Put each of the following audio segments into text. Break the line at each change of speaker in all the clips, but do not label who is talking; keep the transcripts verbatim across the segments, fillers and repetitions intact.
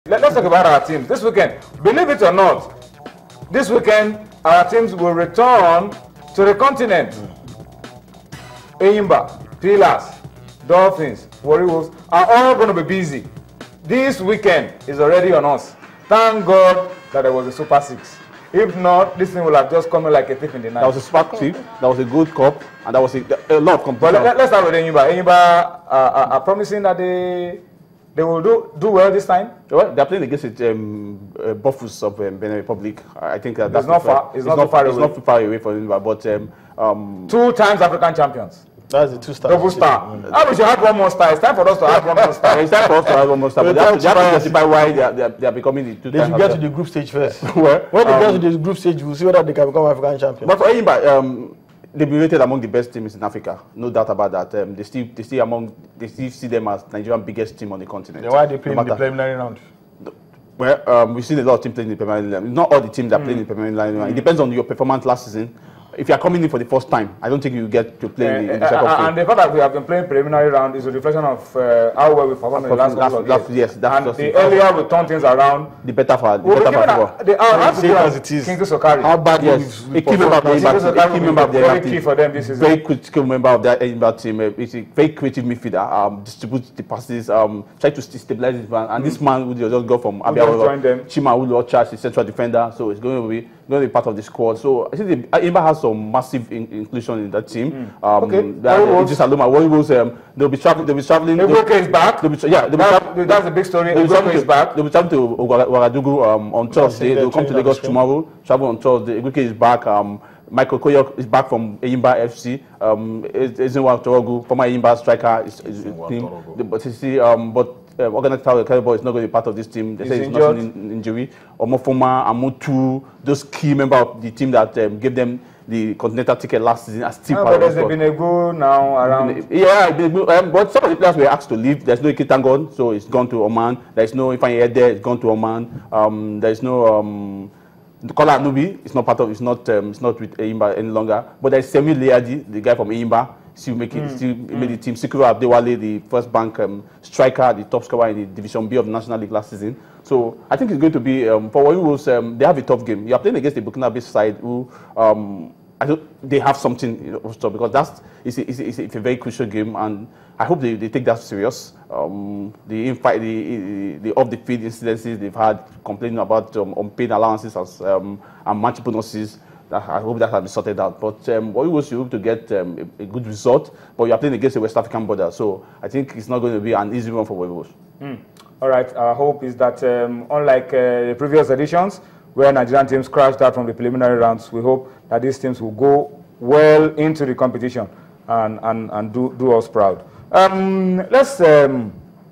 let, let's talk about our teams this weekend. Believe it or not, this weekend our teams will return to the continent. Mm. Enyimba, Pillars, Dolphins, Warriors are all going to be busy. This weekend is already on us. Thank God that there was a Super Six. If not, this thing will have just come in like a thief in the night.
That was a spark trip, that was a good cup, and that was a, a lot of competition.
But let, let's start with Enyimba. Enyimba uh, are, are promising that they they will do do well this time.
Well, they're playing against the um, uh, Buffaloes of um, Benin Republic. I think uh, that's
it's not far. It's, it's not, not too far
it's
away.
It's not too far away from Enyimba, but um, um,
two times African champions.
That's the two star.
Double star. Mm. I wish you had one more star. It's time for us to add one more star.
It's time for us to add one more star. But they have to, they have to justify why they are, they are, they are becoming the two
They should get to the group stage first.
Well,
when they
um,
get to the group stage, we'll see whether they can become African champions.
But for Enyimba, um, they've been rated among the best teams in Africa. No doubt about that. Um, they still, they still among, they still see them as Nigerian biggest team on the continent.
Then why are they playing no in the preliminary round?
Well, um, we've seen a lot of teams playing in the preliminary round. Not all the teams are mm. playing in the preliminary round. Mm. It depends on your performance last season. If you are coming in for the first time, I don't think you get to play uh, in, the, in the
uh,
second
uh,
phase.
And the fact that we have been playing preliminary round is a reflection of uh, how well we performed in the last couple of years.
Yes, that's
and the earlier we turn things around,
the better for the
we'll
better for
the uh,
same as it is.
Kingsley Sokari.
How bad
yes, a key member of the Enyimba team. Member of the
very key for them this season.
Very critical member of the Enyimba team. It's a very creative midfielder. Um, distributes the passes. Um, try to stabilize this man. And mm. this man would just go from Abia Chima Ulo Charge, the central defender. So it's going to be going to be part of the squad. So I think the Enyimba has some massive in, inclusion in that team. Mm. Um,
okay.
Just Aloma. Warriors. Um, they'll be traveling. They'll be traveling.
Ebuka is back.
They'll be yeah. They'll be
that, that's a big story. Ebuka is back.
They'll be traveling to Ouagadougou um, on Thursday. They'll come to Lagos tomorrow. Travel on Thursday. Ebuka is back. Um, Michael Koyok is back from Enyimba F C. Um, Ezinwa Torogu, former Enyimba striker, is, is team. But you see, um, but uh, Organized Calibor is not going to be part of this team. They
he's
say it's
injured.
not an injury. Omofoma, Amutu, those key members of the team that um, gave them the continental ticket last season are still
no,
part
but
of the
there's been a go now around.
Yeah, um, but some of the players were asked to leave. There's no Ikitangon, so it's gone to Oman. There's no Ifeanyi Ede, it's gone to Oman. Um, there's no um, Kola Anubi. It's not part of. It's not. Um, it's not with Enyimba any longer. But there's Semi Leadi, the guy from Enyimba. Still making, mm. still mm. made the team. Sikuru Abdewale, the first bank um, striker, the top scorer in the Division B of the National League last season. So I think it's going to be um, for Warriors. Um, they have a tough game. You are playing against the Burkina Faso side, who um, I don't. They have something, you know, because that's it's a, it's, a, it's a very crucial game, and I hope they, they take that serious. Um, the infight, the, the off the field incidences they've had, complaining about um, unpaid allowances as um, and match bonuses. I hope that has been sorted out. But um, what we was hope to get um, a, a good result. But you are playing against a West African border, so I think it's not going to be an easy one for Warriors.
Mm. All right. Our hope is that um, unlike uh, the previous editions, where Nigerian teams crashed out from the preliminary rounds, we hope that these teams will go well into the competition and and, and do do us proud. Um, let's. Um,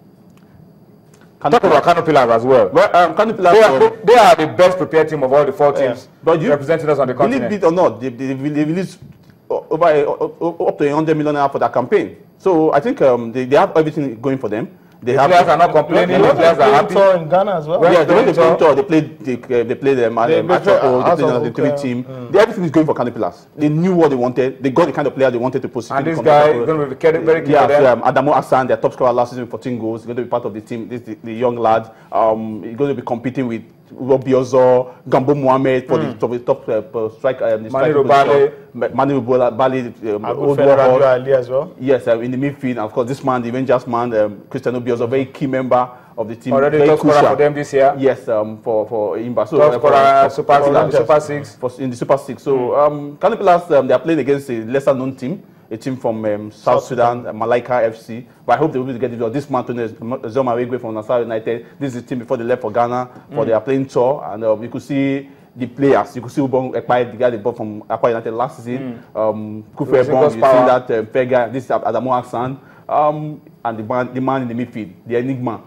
Talk about Kano Pillars as well.
Well, um, Kano Pillars,
they, are, they are the best prepared team of all the four teams
yeah. but you,
representing us on the continent.
Believe it or not, they, they, they released over uh, up to a hundred million naira for that campaign. So I think um, they, they have everything going for them. They
the
have
players are not complaining. The players are happy.
Tour in Ghana as well.
Yeah, they went to the tour. They played. They, uh, they played them. They, um, they, they, uh, they played the three team. Mm. They, everything is going for Kano Pillars. They knew what they wanted. They got the kind of player they wanted to post.
And this guy is going to be very key
yeah,
for them.
Um, Adamu Hassan, their top scorer last season with fourteen goals. He's going to be part of the team. This the, the young lad. Um, he's going to be competing with Robbie Ozo, Gambo Mohamed for mm. the top, top uh, striker. Um,
Manu Bale.
Manu Bale. Um,
old Ali as well.
Yes, um, in the midfield. And of course, this man, the Rangers man, um, Christian Obios, a very key member of the team.
Already top scorer for them this year.
Yes, um, for for Enyimba. So
top scorer, Super, for, for, Super Six.
For, in the Super Six. So mm. um, Kano Pillars, um, they are playing against a lesser known team, a team from um, South, South Sudan, Sudan. Malaika F C. But I hope they will be able to get it. This man, Zoma Wegwe from Nassau United. This is the team before they left for Ghana for mm. their playing tour, and uh, you could see the players. You could see Ubon Ekpai, the guy they bought from Akwa United last season. Mm. Um, Kufu Ebon, you see that um, fair guy. This is Adamu Hassan, um, and the man, the man in the midfield, the enigma.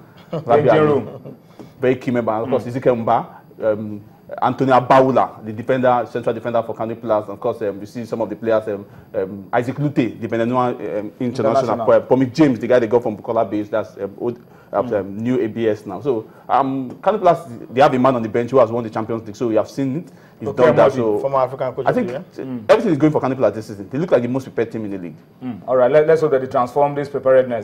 Very key member. Of course, mm. Ezekiel Mba, um, Anthony Abaula, the defender, central defender for Kano Pillars. Of course, um, you see some of the players, um, um, Isaac Lute, the Benenua um, international player. Pomik James, the guy they got from Bukola Base, that's um, old, mm. um, new A B S now. So, um, Kano Pillars, they have a man on the bench who has won the Champions League, so we have seen it. He's
okay,
done that. So,
former African coach.
I think mm. everything is going for Kano Pillars this season. They look like the most prepared team in the league.
Mm. All right, let, let's hope that they transform this preparedness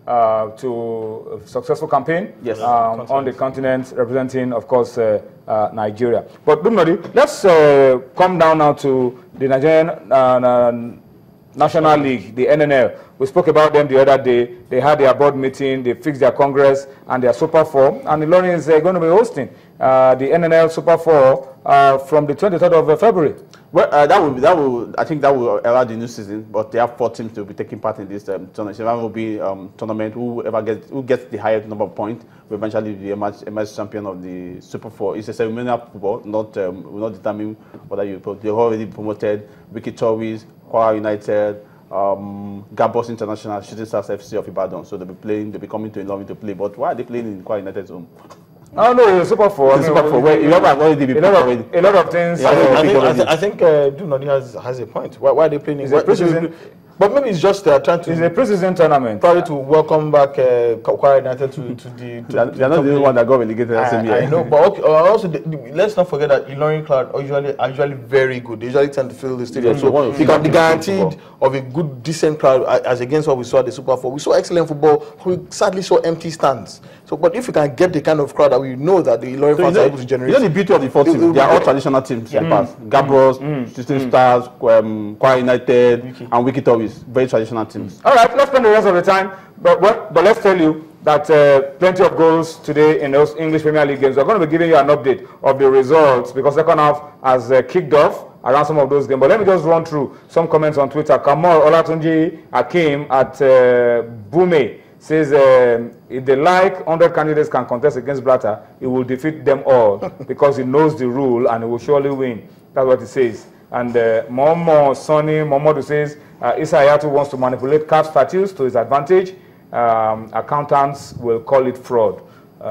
uh, to a successful campaign
yes.
um, on the continent, representing, of course, uh, uh, Nigeria. But Dumnodi, let's uh, come down now to the Nigerian uh, National League, the N N L. We spoke about them the other day. They had their board meeting, they fixed their congress and their Super Four, and Ilorin is uh, going to be hosting uh, the N N L Super Four uh, from the twenty-third of February.
Well, uh, that will be, that will I think that will allow the new season. But there are four teams to be taking part in this um, tournament. So that will be um, tournament. Whoever gets who gets the highest number of points will eventually be emerge, emerge champion of the Super Four. It's a ceremonial football, not um, will not determine whether you. They've already promoted Wiki Tories, Kwara United, um, Gabos International, Shooting Stars F C of Ibadan. So they'll be playing. They'll be coming to Ilorin to play. But why are they playing in Kwara United's home?
Oh no, it's Super Four.
It's Super Four. Where a lot of already been
a lot of, a lot of things.
Yeah,
uh,
I think, I think, I think uh, Dunodi has, has a point. Why, why are they playing?
It's a pre-season.
But maybe it's just uh, trying to.
It's a pre-season tournament.
Probably to welcome back uh, Kwara United to, to the. To
They are,
the
they are not the only one that got relegated that same year.
I, I know, but okay, uh, also the, the, let's not forget that Ilorin Cloud are usually are usually very good. They usually tend to fill the stadium,
Yeah,
so
mm-hmm.
you can be guaranteed of a good, decent crowd uh, as against what we saw at the Super Four. We saw excellent football. We sadly saw empty stands. So, but if you can get the kind of crowd that we know that the Ilorin
So
fans
you know,
are able to generate,
you know the beauty of the four teams. They are all traditional teams in the past. Gabros, mm. Shooting mm. Stars, um, Kwara United, Wiki. and Wiki Tories. Very traditional teams.
All right, let's spend the rest of the time. But what, but let's tell you that uh, plenty of goals today in those English Premier League games. We're going to be giving you an update of the results because second half has uh, kicked off around some of those games. But let me just run through some comments on Twitter. Kamal Olatunji Akim at uh, Bume says um, if they like, one hundred candidates can contest against Blatter, he will defeat them all because he knows the rule and he will surely win. That's what he says. And uh, Momo Sonny Momodu says uh, Issa Hayatou wants to manipulate C A F statutes to his advantage. Um, accountants will call it fraud.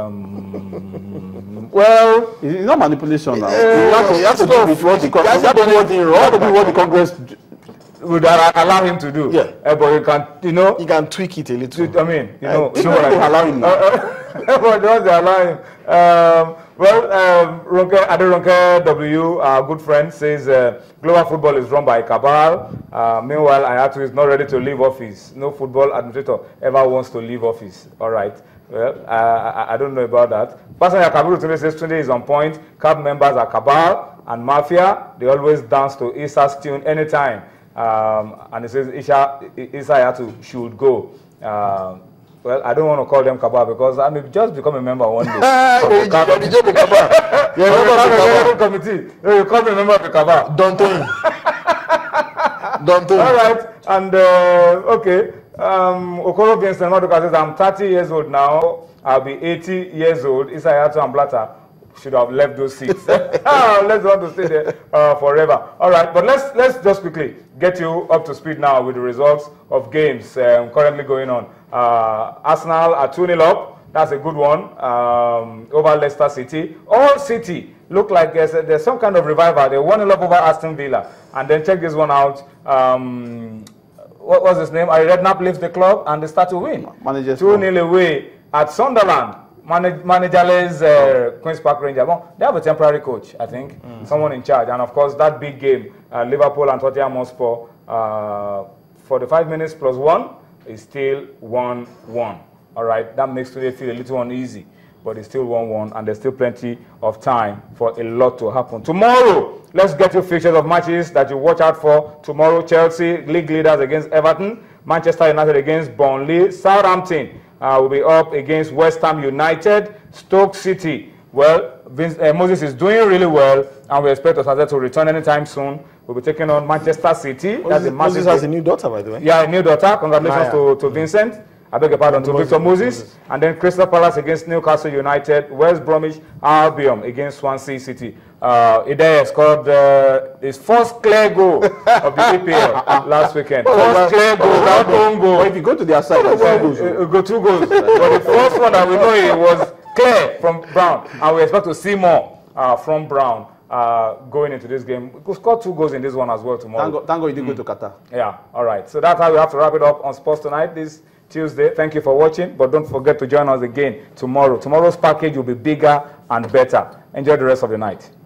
Um, well,
it's not manipulation now.
Uh,
you have to do with what the Congress. You have to do what the Congress
would allow him to do.
Yeah,
uh, but you can, you know,
you can tweak it a little.
I mean, you know,
uh, you know what I allow him.
Uh, uh, but don't allow him. Um, well, um, Ronke, Aderonke W, our good friend, says uh, global football is run by cabal. Uh, meanwhile, Hayatou is not ready to leave office. No football administrator ever wants to leave office. All right. Well, uh, I, I don't know about that. Pasanya Kabiru today says Tunde is on point. C A B members are cabal and mafia. They always dance to Issa's tune anytime. Um, and it says Issa, Issa Hayatou should go. Um, well, I don't want to call them cabal because I may just become a member one day.
You're the cabal. You're a member of the
committee. No, you can't be a member of the cabal.
Don't tell him. Don't tell him.
All right. And uh, okay. Um, Okoro Vincent Maduka says, I'm thirty years old now. I'll be eighty years old. Issa Hayatou and Blatter should have left those seats. Let's want to stay there uh, forever. All right, but let's let's just quickly get you up to speed now with the results of games um, currently going on. Uh, Arsenal are two nil up. That's a good one um, over Leicester City. All City look like there's, a, there's some kind of revival. They're one nil up over Aston Villa. And then check this one out. Um, what was his name? Ari Redknapp leaves the club and they start to win. two nil away at Sunderland. Manage, managerless uh, Queen's Park Rangers. Well, they have a temporary coach, I think, mm. someone in charge. And of course, that big game, uh, Liverpool and Tottenham Hotspur, uh, forty-five minutes plus one is still one one. All right, that makes today feel a little uneasy, but it's still one one, and there's still plenty of time for a lot to happen. Tomorrow, let's get you fixtures of matches that you watch out for. Tomorrow, Chelsea, league leaders against Everton, Manchester United against Burnley, Southampton Uh, will be up against West Ham United, Stoke City. Well, Vince, uh, Moses is doing really well, and we expect Osaze to return anytime soon. We'll be taking on Manchester City.
Moses,
That's a
Moses has a new daughter, by the way.
Yeah, a new daughter. Congratulations
Naya.
to, to Vincent. I beg your pardon, to
Moses,
Victor Moses.
Moses.
And then Crystal Palace against Newcastle United, West Bromwich Albion against Swansea City. Uh, Ideye scored uh, his first clear goal of the E P L last weekend. First clear goal, not own goal.
But if you go to their side,
uh, uh, go two goals. But the first one that we know it was clear from Brown, and we expect to see more uh, from Brown uh, going into this game. We could score two goals in this one as well tomorrow.
Thank God, thank God you didn't mm. go to Qatar.
Yeah, all right. So that's how we have to wrap it up on Sports Tonight this Tuesday. Thank you for watching, but don't forget to join us again tomorrow. Tomorrow's package will be bigger and better. Enjoy the rest of the night.